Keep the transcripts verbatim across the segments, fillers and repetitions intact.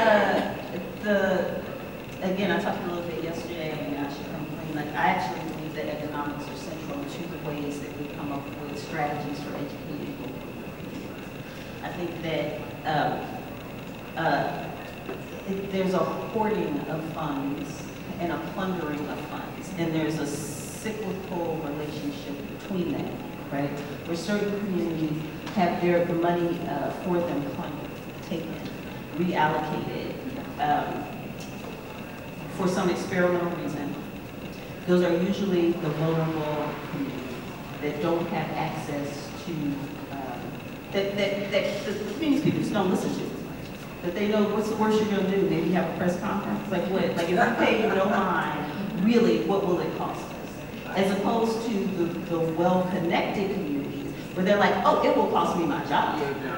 uh, the, again, I talked a little bit yesterday, I mean, I should complain, like, I actually believe that economics are central to the ways that we come up with strategies for educating people. I think that um, uh, it, there's a hoarding of funds and a plundering of funds, and there's a cyclical relationship between that, right? Where certain communities have their the money uh, for them plundered, taken, reallocated um, for some experimental reason. Those are usually the vulnerable communities that don't have access to, um, that, that, that the communities people just don't listen to. That they know what's the worst you're going to do. Maybe have a press conference. Like what? Like if we pay you no mind, really, what will it cost us? As opposed to the, the well-connected communities where they're like, oh, it will cost me my job.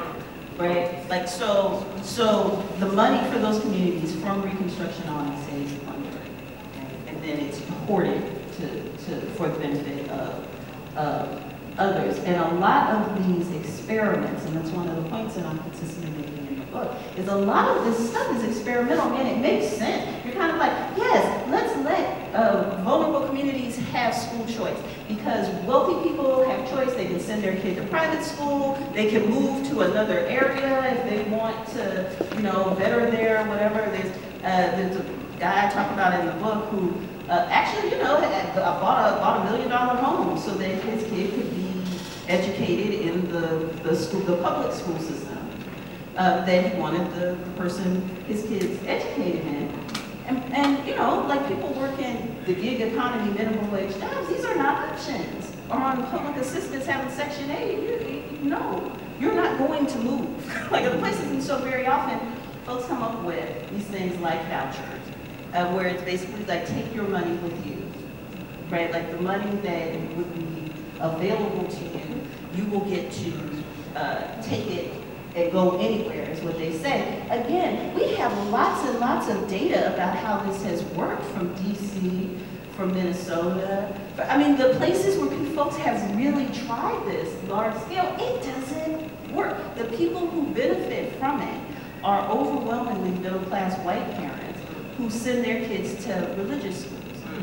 Right? Like so, so the money for those communities from Reconstruction on is saved plundering, right? And then it's hoarded to, to for the benefit of uh, others. And a lot of these experiments, and that's one of the points that I'm consistently making in the book, is a lot of this stuff is experimental, and it makes sense. You're kind of like, yes, let's let uh, vulnerable communities have school choice, because wealthy people have choice. They can send their kid to private school, they can move to another area if they want to, you know, better their whatever. There's, uh, there's a guy I talk about in the book who uh, actually, you know, had, uh, bought a, bought a million dollar home so that his kid could be educated in the, the, school, the public school system uh, that he wanted the, the person, his kids, educated in. And, and, you know, like people working the gig economy, minimum wage jobs, these are not options. Or on public assistance having Section eight, you, you know, you're not going to move. Like other places, and so very often, folks come up with these things like vouchers, uh, where it's basically like take your money with you, right? Like the money that would be available to you, you will get to uh, take it and go anywhere, is what they say. Again, we have lots and lots of data about how this has worked from D C, from Minnesota. I mean, the places where folks have really tried this large scale, it doesn't work. The people who benefit from it are overwhelmingly middle-class white parents who send their kids to religious schools.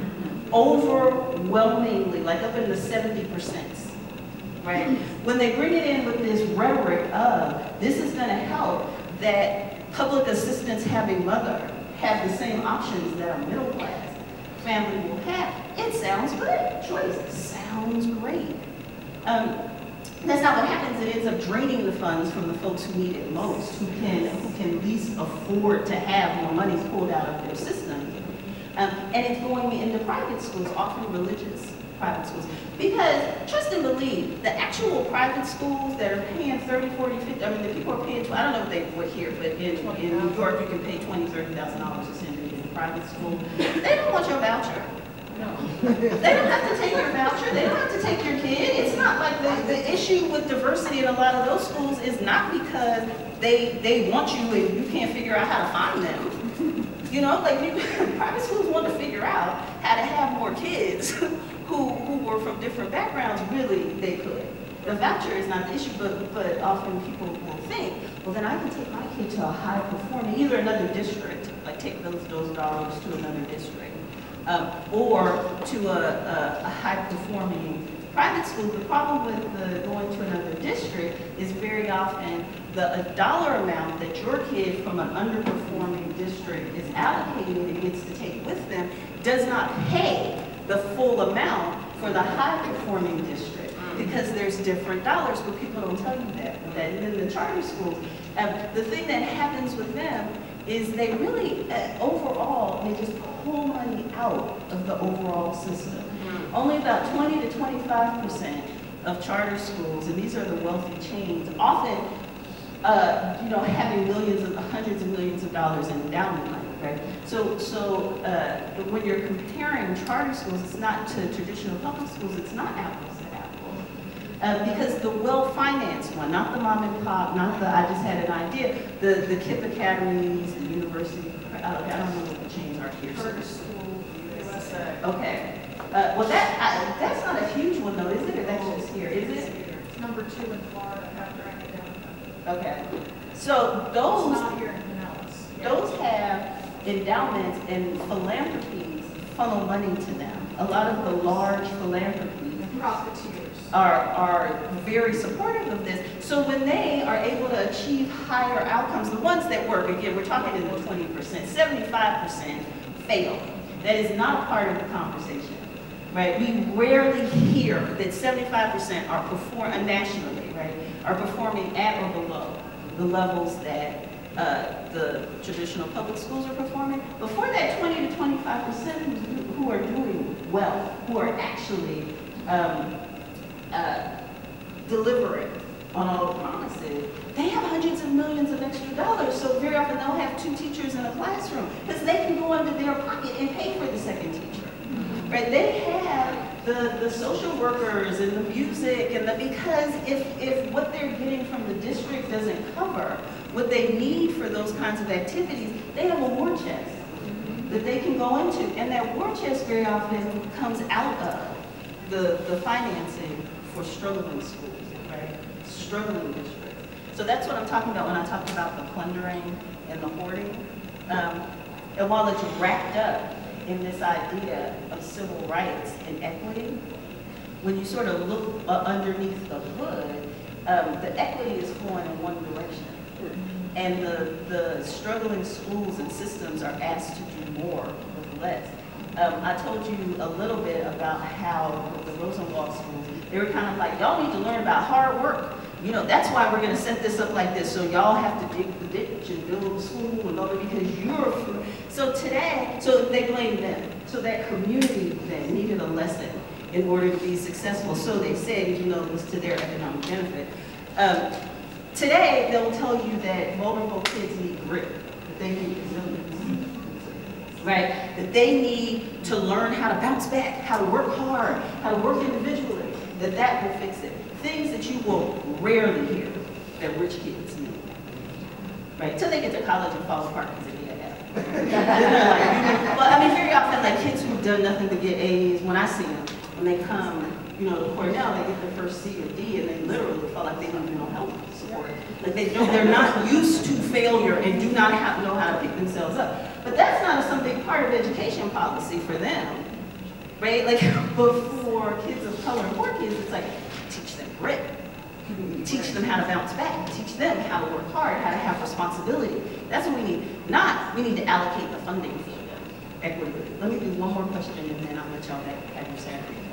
Overwhelmingly, like up in the seventy percent. Right? When they bring it in with this rhetoric of, this is going to help that public assistance having mother have the same options that a middle class family will have, it sounds good. Choice sounds great. Um, that's not what happens. It ends up draining the funds from the folks who need it most, who can, who can least afford to have more money pulled out of their system. Um, and it's going into private schools, often religious private schools. Because, trust and believe, the actual private schools that are paying thirty, forty, fifty, I mean, the people are paying, I don't know what they would here, but in, in New York, you can pay twenty, thirty thousand dollars to send your kid to private school. They don't want your voucher. No. They don't have to take your voucher. They don't have to take your kid. It's not like the, the issue with diversity in a lot of those schools is not because they, they want you and you can't figure out how to find them. You know, like you, private schools want to figure out how to have more kids who, who were from different backgrounds. Really, they could. The voucher is not the issue, but, but often people will think, well, then I can take my kid to a high performing, either another district, like take those, those dollars to another district, um, or to a, a, a high performing private school. The problem with the going to another district is very often the a dollar amount that your kid from an underperforming district is allocated and gets to take with them does not pay the full amount for the high performing district, because there's different dollars, but people don't tell you that. That in the charter schools, um, the thing that happens with them is they really, uh, overall, they just pull money out of the overall system. Mm-hmm. Only about twenty to twenty-five percent of charter schools, and these are the wealthy chains, often, uh, you know, having millions of, hundreds of millions of dollars in endowment money, right? So, so uh, when you're comparing charter schools, it's not to traditional public schools, it's not apples to apples. Uh, because the well-financed one, not the mom and pop, not the I just had an idea, the, the KIPP academies, the university, I don't, I don't know what the chains are here. Charter school, U S A. Okay. Uh, well, that I, that's not a huge one though, is it? Or that's just here, is it? It's number two in Florida after academic. Okay. So those, It's not here in Pinellas. Yeah. those endowments and philanthropies funnel money to them. A lot of the large philanthropies Profiteers. are, are very supportive of this. So when they are able to achieve higher outcomes, the ones that work, again, we're talking in the twenty percent, seventy-five percent fail. That is not a part of the conversation, right? We rarely hear that seventy-five percent are perform, uh, nationally, right, are performing at or below the levels that uh, the traditional public schools are performing. Before that, twenty to twenty-five percent who, who are doing well, who are actually um, uh, delivering on all the promises, they have hundreds of millions of extra dollars. So very often they'll have two teachers in a classroom because they can go into their pocket and pay for the second teacher. Right? They have the, the social workers and the music and the, because if, if what they're getting from the district doesn't cover what they need for those kinds of activities, they have a war chest that they can go into. And that war chest very often comes out of the, the financing for struggling schools, right? Struggling districts. So that's what I'm talking about when I talk about the plundering and the hoarding. Um, and while it's wrapped up in this idea of civil rights and equity, when you sort of look uh, underneath the hood, um, the equity is flowing in one direction. And the, the struggling schools and systems are asked to do more with less. Um, I told you a little bit about how with the Rosenwald schools, they were kind of like, y'all need to learn about hard work. You know, that's why we're going to set this up like this, so y'all have to dig the ditch and build the school and all that because you're, so today, so they blame them. So that community then needed a lesson in order to be successful. So they said, you know, it was to their economic benefit. Um, today, they'll tell you that vulnerable kids need grit, that they need resilience, right? That they need to learn how to bounce back, how to work hard, how to work individually, that that will fix it. Things that you will rarely hear that rich kids need, right? Till they get to college and fall apart because they need a help. Like, well, I mean, very often, like kids who've done nothing but get A's, when I see them, when they come, you know, to Cornell, they get their first C or D, and they literally feel like they don't need no help support. Like they don't, they're not used to failure and do not have, know how to pick themselves up. But that's not a, some big part of education policy for them, right? Like, but for kids of color and poor kids, it's like, teach them grit. Teach them how to bounce back. Teach them how to work hard, how to have responsibility. That's what we need. Not, we need to allocate the funding for them equitably. Let me do one more question and then I'll let y'all have your Saturday.